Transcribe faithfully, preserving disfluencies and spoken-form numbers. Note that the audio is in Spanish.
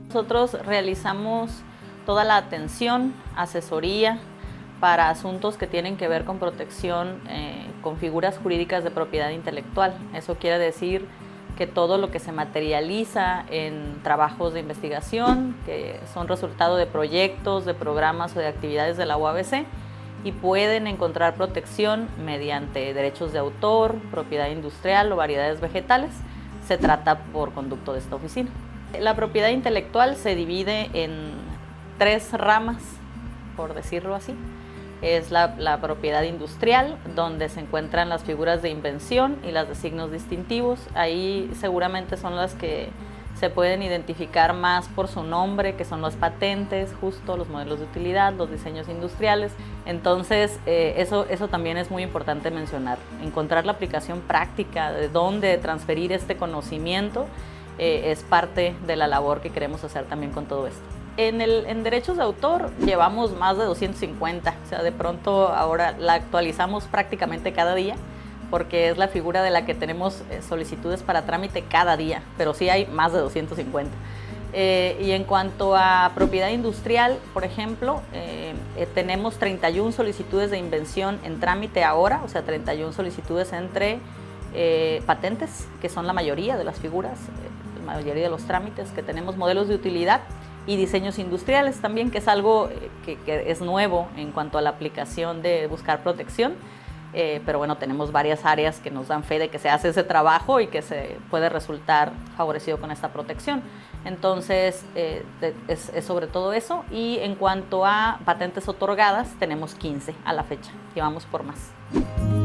Nosotros realizamos toda la atención, asesoría para asuntos que tienen que ver con protección eh, con figuras jurídicas de propiedad intelectual. Eso quiere decir que todo lo que se materializa en trabajos de investigación, que son resultado de proyectos, de programas o de actividades de la U A B C, y pueden encontrar protección mediante derechos de autor, propiedad industrial o variedades vegetales, se trata por conducto de esta oficina. La propiedad intelectual se divide en tres ramas, por decirlo así. Es la, la propiedad industrial, donde se encuentran las figuras de invención y las de signos distintivos. Ahí seguramente son las que se pueden identificar más por su nombre, que son las patentes, justo los modelos de utilidad, los diseños industriales. Entonces, eh, eso, eso también es muy importante mencionar. Encontrar la aplicación práctica de dónde transferir este conocimiento eh, es parte de la labor que queremos hacer también con todo esto. En, el, en derechos de autor llevamos más de doscientos cincuenta, o sea, de pronto ahora la actualizamos prácticamente cada día, porque es la figura de la que tenemos solicitudes para trámite cada día, pero sí hay más de doscientos cincuenta. Eh, y en cuanto a propiedad industrial, por ejemplo, eh, eh, tenemos treinta y una solicitudes de invención en trámite ahora, o sea, treinta y una solicitudes entre eh, patentes, que son la mayoría de las figuras, eh, la mayoría de los trámites que tenemos, modelos de utilidad, y diseños industriales también, que es algo que, que es nuevo en cuanto a la aplicación de buscar protección, eh, pero bueno, tenemos varias áreas que nos dan fe de que se hace ese trabajo y que se puede resultar favorecido con esta protección. Entonces, eh, es, es sobre todo eso. Y en cuanto a patentes otorgadas, tenemos quince a la fecha y vamos por más.